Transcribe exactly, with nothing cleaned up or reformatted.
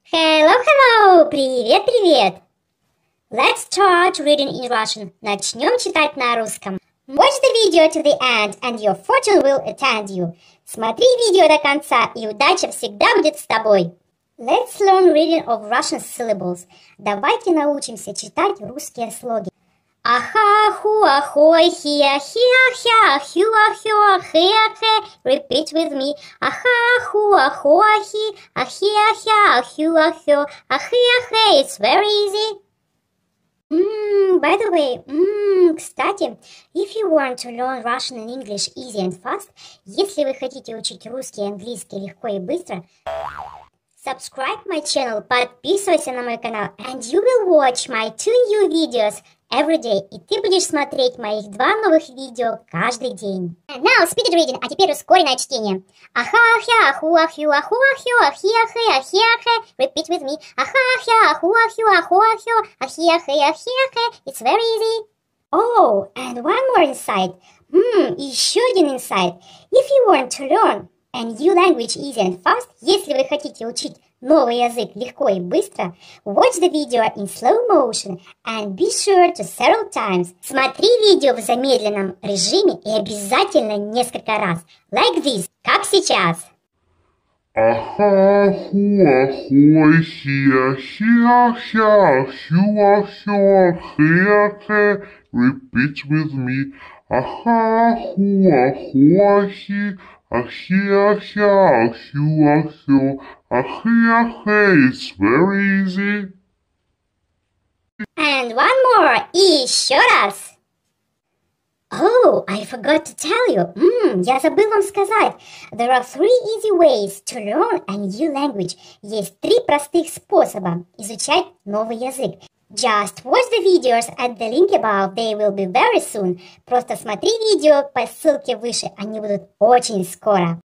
Hello, hello! Привет, привет! Let's start reading in Russian. Начнем читать на русском. Watch the video to the end, and your fortune will attend you. Смотри видео до конца, и удача всегда будет с тобой. Let's learn reading of Russian syllables. Давайте научимся читать русские слоги. Аха, хуа, хой, хия, хия, хя, хюа, хюа, хия, хе. Repeat with me. Аха, хуа, хуа, хи, ахия, хя, хюа, хё, ахия, хе. It's very easy. Mm, by the way, mm, кстати, if you want to learn Russian and English easy and fast, если вы хотите учить русский и английский легко и быстро, subscribe my channel, подписывайся на мой канал, and you will watch my two new videos every day. И ты будешь смотреть моих два новых видео каждый день. And now speed reading, а теперь ускоренное чтение. Аха, хя, хуа, хюа, хуа, хё, ахия, хэ, ахия, хэ. Repeat with me. Аха, хя, хуа, хюа, хуа, хё, ахия, хэ, ахия, хэ. It's very easy. Oh, and one more insight. Hmm, еще один insight. If you want to learn a new language easy and fast, если вы хотите учить новый язык легко и быстро, watch the video in slow motion and be sure to several times. Смотри видео в замедленном режиме и обязательно несколько раз. Like this, как сейчас. Аха, хуа, хой, хия, хия, хя, хюа, хюа, хия, хэ. Repeat with me. Аха, хуа, хуа, хи, ахия, хя, хюа, хё, ахия, хэ. It's very easy. And one more, и еще раз. Oh, I forgot to tell you. Mm, я забыл вам сказать. There are three easy ways to learn a new language. Есть три простых способа изучать новый язык. Just watch the videos at the link above. They will be very soon. Просто смотри видео по ссылке выше. Они будут очень скоро.